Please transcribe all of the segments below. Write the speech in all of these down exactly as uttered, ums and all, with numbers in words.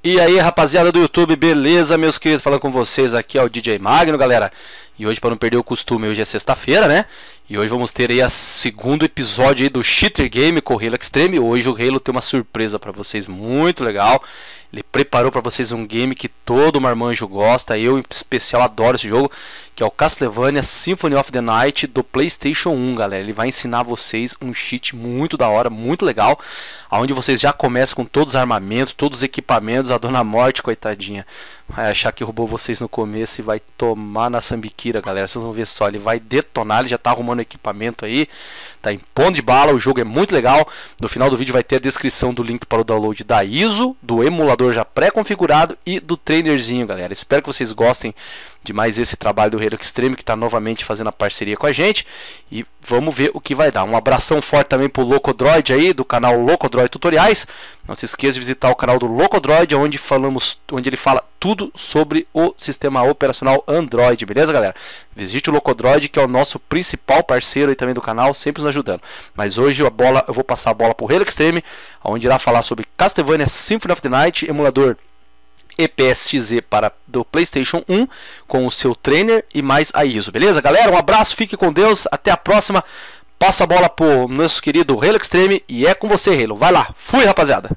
E aí, rapaziada do YouTube, beleza, meus queridos? Falando com vocês aqui é o D J Magno, galera. E hoje, para não perder o costume, hoje é sexta-feira, né? E hoje vamos ter aí o segundo episódio aí do Cheater Game com o Halo Extreme. Hoje o Halo tem uma surpresa para vocês muito legal. Ele preparou para vocês um game que todo marmanjo gosta, eu em especial adoro esse jogo, que é o Castlevania Symphony of the Night do PlayStation um, galera. Ele vai ensinar vocês um cheat muito da hora, muito legal, onde vocês já começam com todos os armamentos, todos os equipamentos. A Dona Morte, coitadinha, vai achar que roubou vocês no começo e vai tomar na sambiquira, galera. Vocês vão ver só, ele vai detonar, ele já tá arrumando equipamento aí, tá em ponto de bala. O jogo é muito legal. No final do vídeo vai ter a descrição do link para o download da I S O, do emulador já pré-configurado e do trainerzinho, galera. Espero que vocês gostem de mais esse trabalho do Halo Extreme, que está novamente fazendo a parceria com a gente, e vamos ver o que vai dar. Um abração forte também pro Locodroid aí, do canal Locodroid Tutoriais. Não se esqueça de visitar o canal do Locodroid, onde falamos, onde ele fala tudo sobre o sistema operacional Android, beleza, galera? Visite o Locodroid, que é o nosso principal parceiro aí também do canal, sempre nos ajudando. Mas hoje a bola, eu vou passar a bola pro Halo Extreme, onde irá falar sobre Castlevania Symphony of the Night, emulador E P S X Z para do PlayStation um, com o seu trainer e mais a I S O, beleza, galera? Um abraço, fique com Deus, até a próxima. Passa a bola pro nosso querido Halo Extreme e é com você, Halo. Vai lá, fui, rapaziada.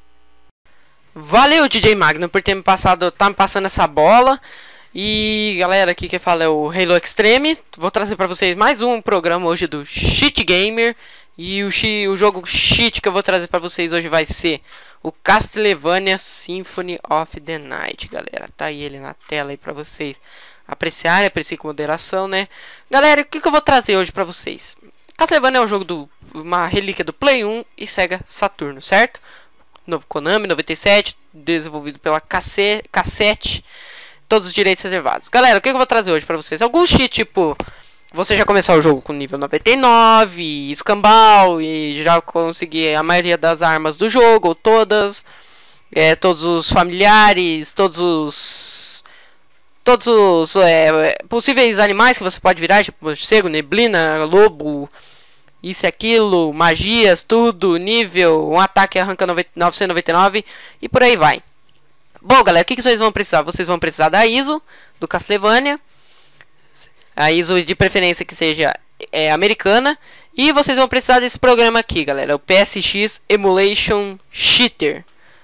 Valeu, D J Magno, por ter me passado, tá me passando essa bola. E galera, aqui quem fala é o Halo Extreme. Vou trazer para vocês mais um programa hoje do Cheat Gamer. E o, o jogo cheat que eu vou trazer para vocês hoje vai ser o Castlevania Symphony of the Night, galera. Tá aí ele na tela aí pra vocês apreciarem, apreciar com moderação, né? Galera, o que, que eu vou trazer hoje pra vocês? Castlevania é um jogo do uma relíquia do Play um e Sega Saturno, certo? Novo Konami, noventa e sete, desenvolvido pela Cassette, todos os direitos reservados. Galera, o que, que eu vou trazer hoje pra vocês? Alguns cheats, tipo, você já começar o jogo com nível noventa e nove, escambau, e já conseguir a maioria das armas do jogo, ou todas, é, todos os familiares, todos os todos os é, possíveis animais que você pode virar, tipo morcego, neblina, lobo, isso e aquilo, magias, tudo, nível, um ataque arranca novecentos e noventa e nove e por aí vai. Bom, galera, o que, que vocês vão precisar? Vocês vão precisar da I S O, do Castlevania, a I S O de preferência que seja é, americana. E vocês vão precisar desse programa aqui, galera, o P S X Emulation Cheater.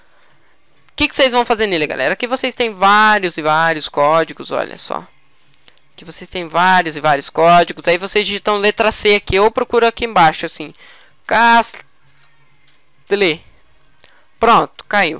O que, que vocês vão fazer nele, galera? Aqui vocês têm vários e vários códigos, olha só. Aqui vocês têm vários e vários códigos. Aí vocês digitam letra C aqui, ou procuram aqui embaixo, assim, Castle. Pronto, caiu.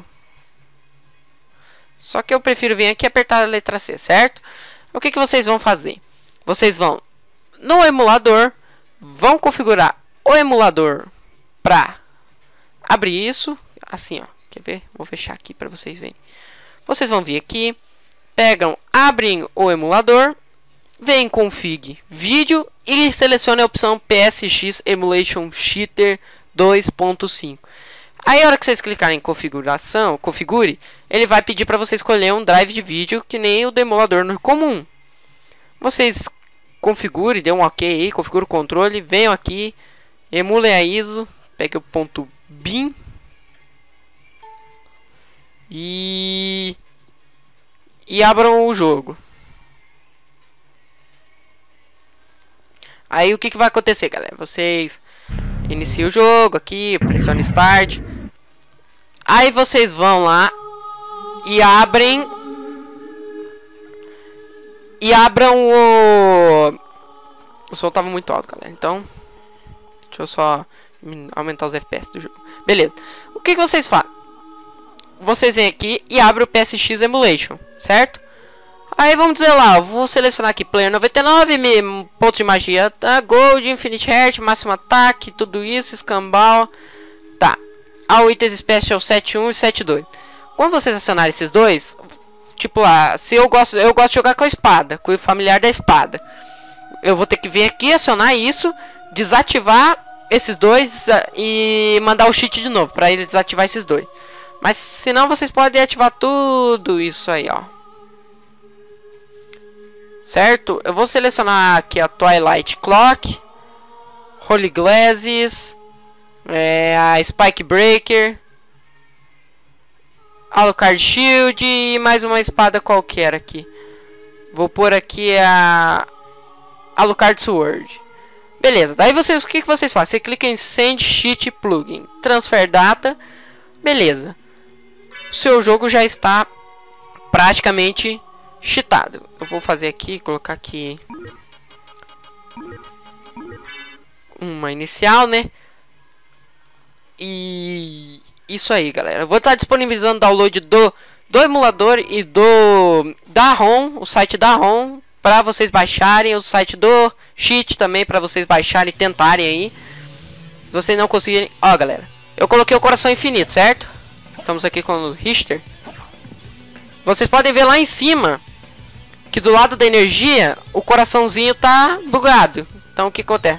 Só que eu prefiro vir aqui e apertar a letra C, certo? O que, que vocês vão fazer? Vocês vão no emulador, vão configurar o emulador para abrir isso, assim, ó. Quer ver? Vou fechar aqui para vocês verem. Vocês vão vir aqui, pegam, abrem o emulador, vem em config vídeo e selecione a opção P S X Emulation Cheater dois ponto cinco. Aí a hora que vocês clicarem em configuração, configure, ele vai pedir para você escolher um drive de vídeo que nem o do emulador no comum. Vocês configurem, dê um ok aí, configure o controle, venham aqui, emulem a I S O, pegue o ponto bin e e abram o jogo. Aí o que, que vai acontecer, galera? Vocês iniciam o jogo aqui, pressione Start. Aí vocês vão lá e abrem E abram o... O som tava muito alto, galera. Então, deixa eu só aumentar os F P S do jogo. Beleza. O que, que vocês fazem? Vocês vêm aqui e abrem o P S X Emulation, certo? Aí vamos dizer lá, eu vou selecionar aqui Player noventa e nove, ponto de magia, tá? Gold, Infinite Heart, máximo ataque, tudo isso, escambau. Tá. All itens Special sete um e sete dois. Quando vocês acionarem esses dois... Tipo lá, se eu gosto, eu gosto de jogar com a espada, com o familiar da espada. Eu vou ter que vir aqui, acionar isso, desativar esses dois e mandar o cheat de novo, para ele desativar esses dois. Mas se não, vocês podem ativar tudo isso aí, ó. Certo? Eu vou selecionar aqui a Twilight Clock, Holy Glasses, é, a Spike Breaker, Alucard Shield e mais uma espada qualquer aqui. Vou pôr aqui a Alucard Sword. Beleza, daí vocês, o que, que vocês fazem? Você clica em Send Cheat Plugin, Transfer Data. Beleza. O seu jogo já está praticamente cheatado. Eu vou fazer aqui, colocar aqui uma inicial, né? E isso aí, galera. Eu vou estar disponibilizando o download do, do emulador e do da ROM, o site da ROM, para vocês baixarem, o site do cheat também para vocês baixarem e tentarem aí. Se vocês não conseguirem, ó, galera, eu coloquei o coração infinito, certo? Estamos aqui com o Richter. Vocês podem ver lá em cima que do lado da energia o coraçãozinho tá bugado. Então o que acontece?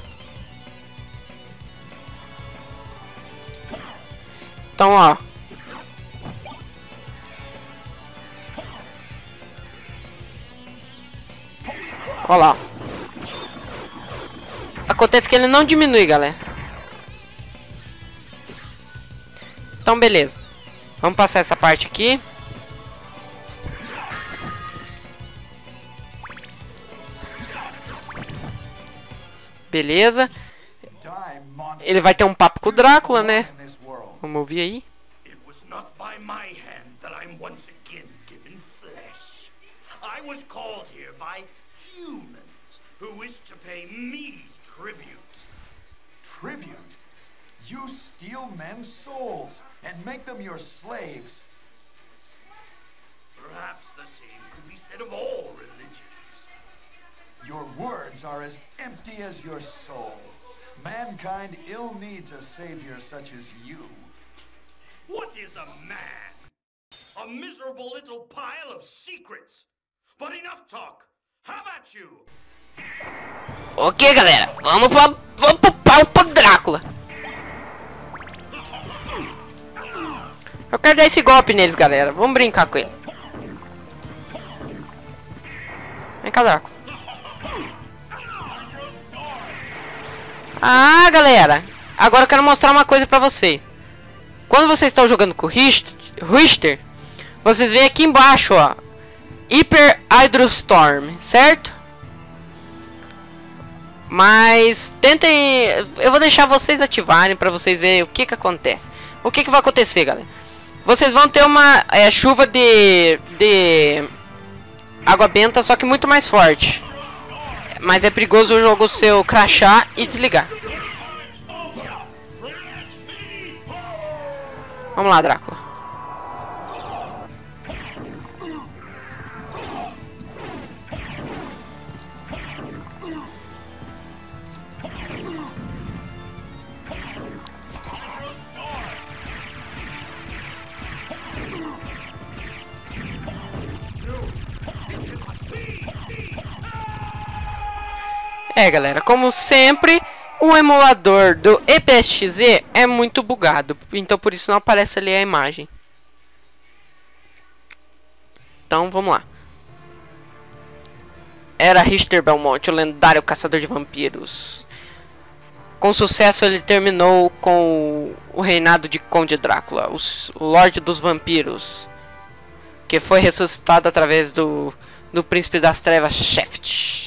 Então, ó. Olha lá. Acontece que ele não diminui, galera. Então, beleza. Vamos passar essa parte aqui. Beleza. Ele vai ter um papo com o Drácula, né? Vamos ouvir aí. It was not by my hand that I'm once again given flesh. I was called here by humans who wish to pay me tribute. Tribute? You steal men's souls and make them your slaves. Perhaps the same could be said of all religions. Your words are as empty as your soul. Mankind ill needs a savior such as you. What is a man? A miserable little pile of secrets. But enough talk. How about you? Ok, galera. Vamos pra, vamos pro pau pro Drácula. Eu quero dar esse golpe neles, galera. Vamos brincar com ele. Vem cá, Drácula. Ah, galera. Agora eu quero mostrar uma coisa pra você. Quando vocês estão jogando com o Richter, vocês veem aqui embaixo, ó, Hyper Hydrostorm, certo? Mas tentem, eu vou deixar vocês ativarem para vocês verem o que que acontece. O que que vai acontecer, galera? Vocês vão ter uma é, chuva de de água benta, só que muito mais forte. Mas é perigoso o jogo seu crashar e desligar. Vamos lá, Drácula. É, galera, como sempre, o emulador do E P S X Z é muito bugado, então por isso não aparece ali a imagem. Então, vamos lá. Era Richter Belmont, o lendário caçador de vampiros. Com sucesso ele terminou com o reinado de Conde Drácula, o Lorde dos Vampiros, que foi ressuscitado através do, do Príncipe das Trevas, Shaft.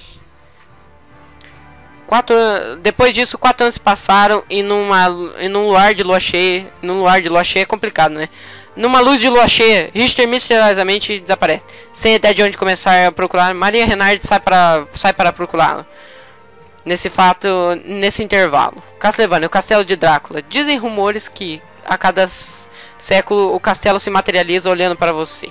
Quatro, depois disso, quatro anos se passaram e numa, em num luar de lua cheia, num luar de lua cheia é complicado, né? Numa luz de lua cheia, Richter misteriosamente desaparece. Sem ideia de onde começar a procurar, Maria Renard sai para sai para procurá-lo. Nesse fato, nesse intervalo, Castlevania, o castelo de Drácula. Dizem rumores que a cada século o castelo se materializa olhando para você.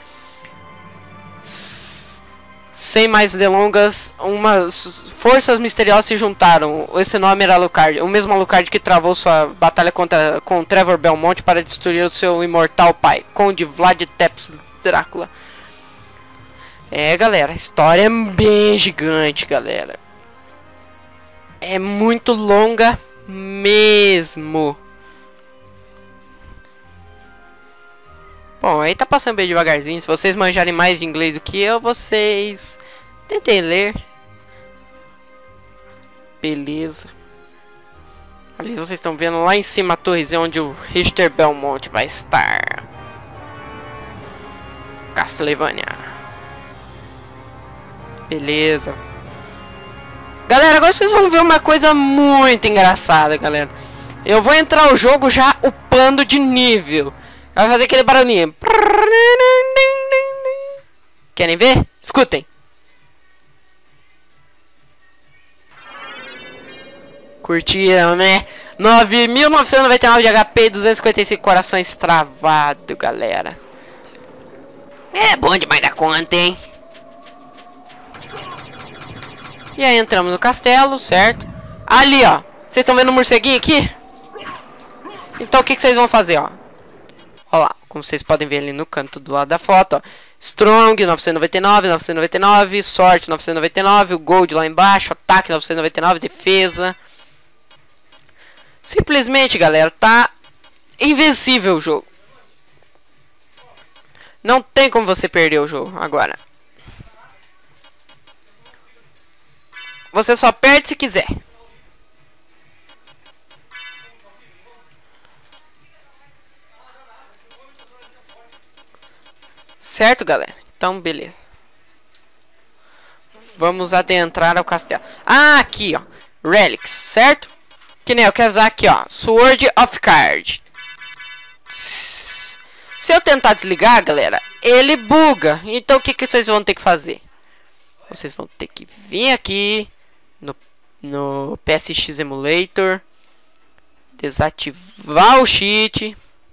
Sem mais delongas, umas forças misteriosas se juntaram. Esse nome era Alucard, o mesmo Alucard que travou sua batalha contra com Trevor Belmont para destruir o seu imortal pai, Conde Vlad Tepes Drácula. É, galera, a história é bem gigante, galera. É muito longa mesmo. Bom, aí tá passando bem devagarzinho. Se vocês manjarem mais de inglês do que eu, vocês tentem ler. Beleza. Ali vocês estão vendo lá em cima a torrezinha onde o Richter Belmont vai estar. Castlevania. Beleza. Galera, agora vocês vão ver uma coisa muito engraçada, galera. Eu vou entrar o jogo já upando de nível. Vai fazer aquele barulhinho. Querem ver? Escutem. Curtiram, né? nove mil novecentos e noventa e nove de H P e duzentos e cinquenta e cinco corações travado, galera. É bom demais da conta, hein? E aí entramos no castelo, certo? Ali, ó. Vocês estão vendo o morceguinho aqui? Então o que, que vocês vão fazer, ó? Ó lá, como vocês podem ver ali no canto do lado da foto, ó. Strong novecentos e noventa e nove, novecentos e noventa e nove, sorte novecentos e noventa e nove, o gold lá embaixo, ataque novecentos e noventa e nove, defesa. Simplesmente, galera, tá invencível o jogo. Não tem como você perder o jogo agora. Você só perde se quiser. Certo, galera? Então, beleza. Vamos adentrar ao castelo. Ah, aqui, ó. Relics, certo? Que nem eu quero usar aqui, ó. Sword of Card. Se eu tentar desligar, galera, ele buga. Então, o que, que vocês vão ter que fazer? Vocês vão ter que vir aqui no, no P S X Emulator. Desativar o cheat.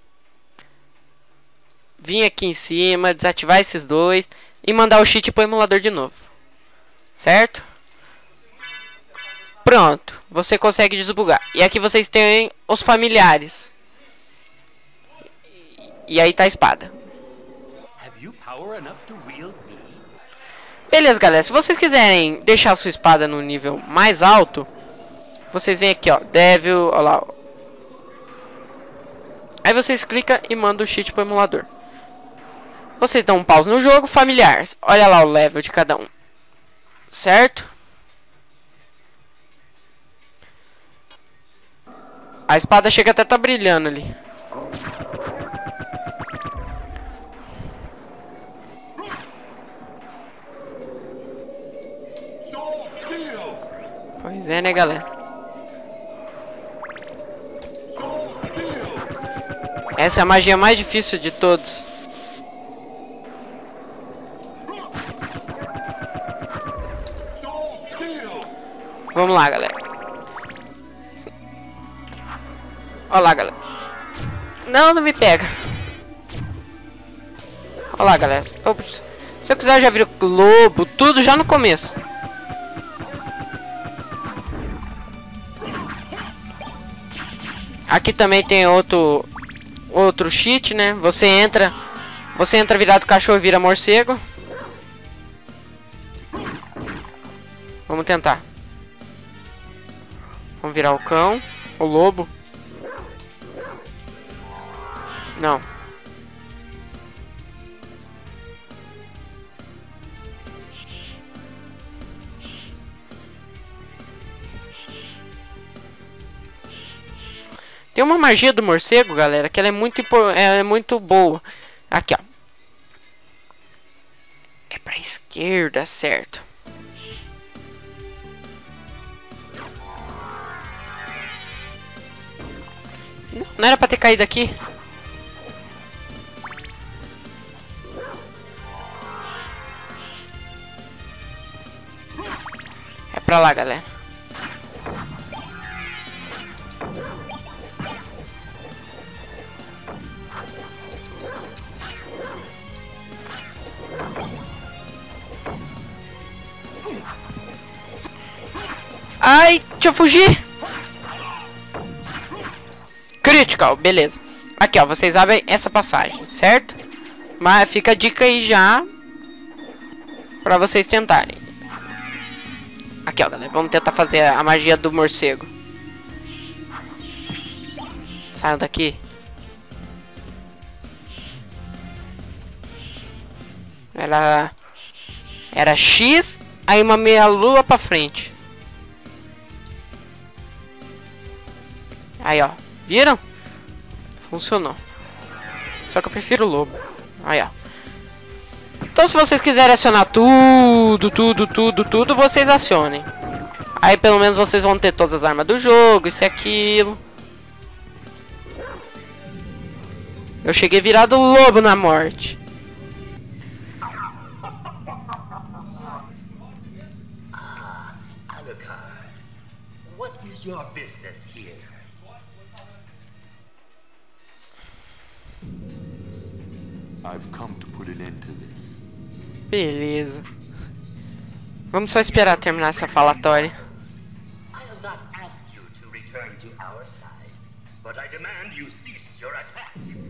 Vir aqui em cima, desativar esses dois e mandar o cheat pro emulador de novo. Certo? Pronto, você consegue desbugar. E aqui vocês têm os familiares. E aí tá a espada. Beleza, galera, se vocês quiserem deixar a sua espada no nível mais alto, vocês vêm aqui, ó, Devil, ó lá, ó. Aí vocês clicam e mandam o cheat pro emulador. Vocês dão um pause no jogo, familiares. Olha lá o level de cada um. Certo? A espada chega até tá brilhando ali. Pois é, né, galera? Essa é a magia mais difícil de todos. Vamos lá, galera. Olha lá, galera. Não, não me pega. Olha lá, galera. Ops. Se eu quiser, eu já viro globo. Tudo já no começo. Aqui também tem outro outro cheat, né? Você entra, você entra virado cachorro, vira morcego. Vamos tentar. Vamos virar o cão, o lobo. Não. Tem uma magia do morcego, galera, que ela é muito, é muito boa. Aqui, ó. É pra esquerda, certo? Não era pra ter caído aqui. É pra lá, galera. Ai, deixa eu fugir. Critical, beleza. Aqui, ó, vocês abrem essa passagem, certo? Mas fica a dica aí já pra vocês tentarem. Aqui, ó, galera, vamos tentar fazer a magia do morcego. Saiam daqui. Era Era X, aí uma meia lua pra frente. Aí, ó. Viram? Funcionou. Só que eu prefiro o lobo. Aí, ó. Então se vocês quiserem acionar tudo, tudo, tudo, tudo, vocês acionem. Aí pelo menos vocês vão ter todas as armas do jogo, isso e aquilo. Eu cheguei virado lobo na morte. Ah, Alucard, what is your business here? I've come to put an end to this. Beleza. Vamos só esperar terminar essa falatória. I'll not ask you to return to our side, but I demand you cease your attack.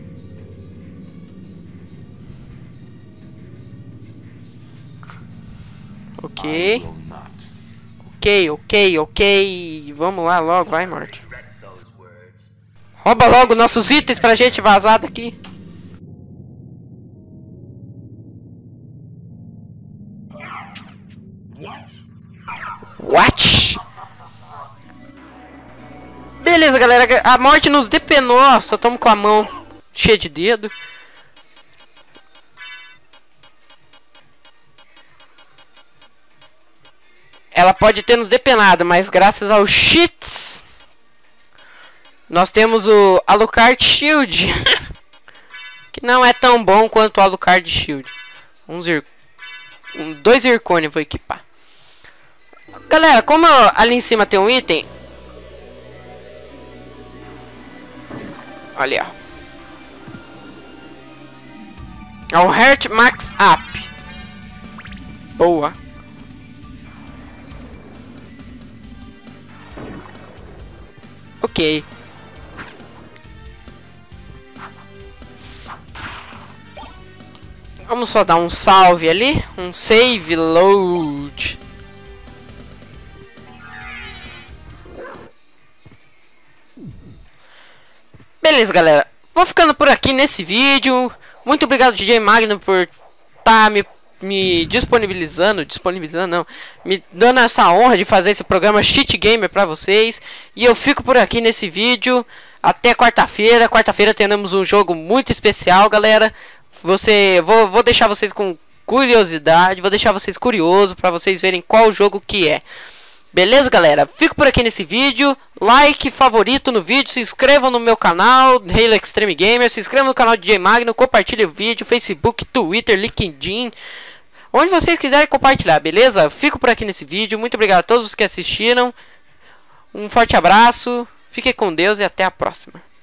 Ok. I will not. Ok, ok, ok. Vamos lá logo, vai, Morty. Regret those words. Rouba logo nossos itens pra gente vazar daqui. What? Beleza, galera. A morte nos depenou. Só estamos com a mão cheia de dedo. Ela pode ter nos depenado, mas graças aos cheats nós temos o Alucard Shield. Que não é tão bom quanto o Alucard Shield. Um zir... um, dois Zircone eu vou equipar. Galera, como ali em cima tem um item. Olha, ó. É o Heart Max Up. Boa. Ok. Vamos só dar um salve ali. Um save load. Beleza, galera. Vou ficando por aqui nesse vídeo. Muito obrigado, D J Magno, por estar tá me, me disponibilizando. Disponibilizando, não. Me dando essa honra de fazer esse programa Cheat Gamer pra vocês. E eu fico por aqui nesse vídeo. Até quarta-feira. Quarta-feira teremos um jogo muito especial, galera. Você, vou, vou deixar vocês com curiosidade. Vou deixar vocês curiosos pra vocês verem qual jogo que é. Beleza, galera? Fico por aqui nesse vídeo. Like, favorito no vídeo. Se inscrevam no meu canal, Halo Extreme Gamer. Se inscrevam no canal D J Magno. Compartilhe o vídeo, Facebook, Twitter, LinkedIn. Onde vocês quiserem compartilhar, beleza? Fico por aqui nesse vídeo. Muito obrigado a todos os que assistiram. Um forte abraço. Fiquem com Deus e até a próxima.